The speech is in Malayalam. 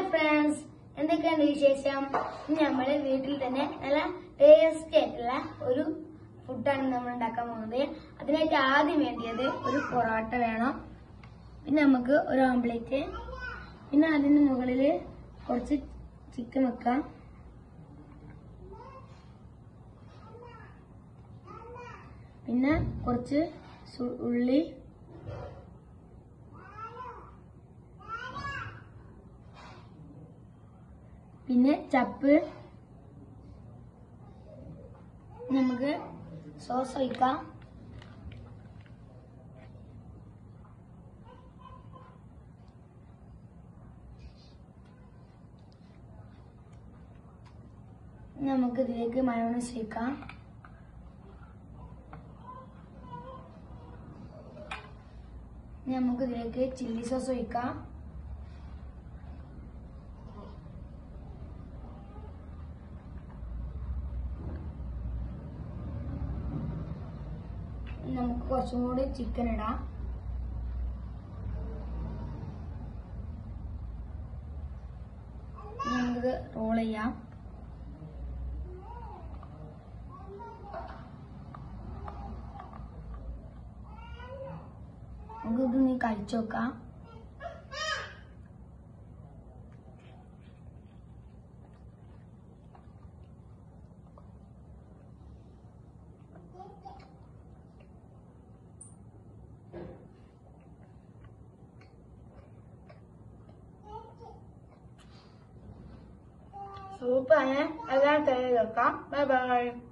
ഫ്രണ്ട്സ്, എന്തൊക്കെയാണ് വിശേഷം? നമ്മള് വീട്ടിൽ തന്നെ നല്ല ടേസ്റ്റി ആയിട്ടുള്ള ഒരു ഫുഡാണ് നമ്മൾ ഉണ്ടാക്കാൻ പോകുന്നത്. അതിനായിട്ട് ആദ്യം വേണ്ടിയത് ഒരു പൊറോട്ട വേണം, പിന്നെ നമുക്ക് ഒരു ഓംപ്ലേറ്റ്, പിന്നെ അതിന് മുകളിൽ കുറച്ച് ചിക്കൻ വെക്കാം, പിന്നെ കുറച്ച് ഉള്ളി, പിന്നെ ചപ്പ്, നമുക്ക് സോസ് ഒഴിക്കാം, നമുക്ക് ഇതിലേക്ക് മയോണൈസ് ഒഴിക്കാം, നമുക്ക് ഇതിലേക്ക് ചില്ലി സോസ് ഒഴിക്കാം, നമുക്ക് കുറച്ചും കൂടി ചിക്കൻ ഇടാം, നമുക്കിത് റോൾ ചെയ്യാം. നമുക്കിത് കഴിച്ചു നോക്കാം. സൂപ്പറാണ്, എല്ലാം ട്രൈ ചെയ്ത് നോക്കാം. Bye by.